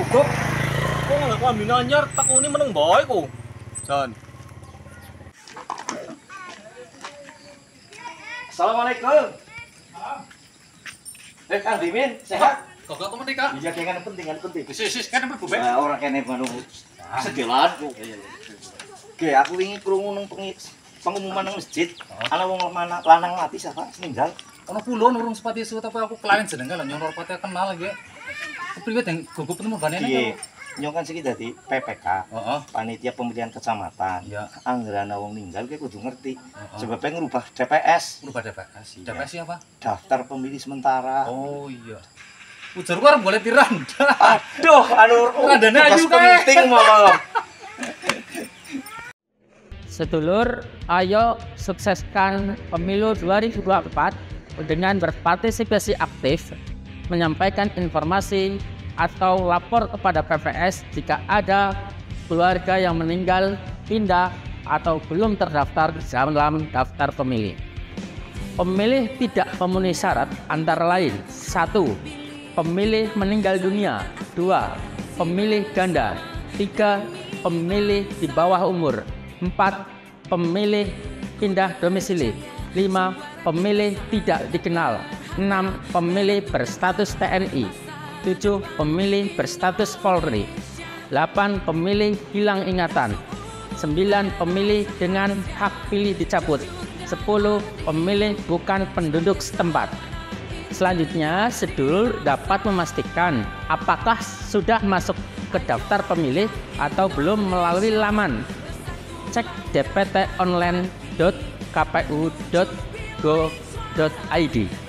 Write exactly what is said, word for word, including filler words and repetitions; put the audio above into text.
mogok. Kok nggak kambing anyar tak ini meneng bae kok. Jan. Assalamualaikum. Eh, Kang Dimin, sehat? Kok kamu menikah? Iya, kan penting, kan penting. Sis, sis, kan mlebu bae. Nah, ora kene baru sedelan kok. Oke, aku wingi krungu nang pengumuman nang masjid. Ana wong lanang mati sapa meninggal. Ono pulo nurung sepati suwe tapi aku kelalen jenenge lho nyoror pati kenal iki. Kepriwe deng gugup temu banene Iya. Nyong kan siki dadi P P K. Heeh. Panitia Pemilihan Kecamatan. Iya. Anggaran wong ninggal kowe kudu ngerti. Heeh. Sebabnya ngerubah D P S. Rubah D P S. D P S apa? Daftar pemilih sementara. Oh iya. Ujar gua boleh tiranda. Aduh, anu Randane ayu kae. penting mau. Sedulur, ayo sukseskan pemilu dua ribu dua puluh empat dengan berpartisipasi aktif, menyampaikan informasi atau lapor kepada P P S jika ada keluarga yang meninggal, pindah, atau belum terdaftar dalam daftar pemilih. Pemilih tidak memenuhi syarat antara lain: satu. Pemilih meninggal dunia. Dua. Pemilih ganda. Tiga. Pemilih di bawah umur. Empat. Pemilih pindah domisili. Lima. Pemilih tidak dikenal. Enam. Pemilih berstatus T N I. Tujuh. Pemilih berstatus Polri. Delapan. Pemilih hilang ingatan. Sembilan. Pemilih dengan hak pilih dicabut. Sepuluh. Pemilih bukan penduduk setempat. Selanjutnya, sedulur dapat memastikan apakah sudah masuk ke daftar pemilih atau belum melalui laman cek d p t online dot k p u dot go dot i d.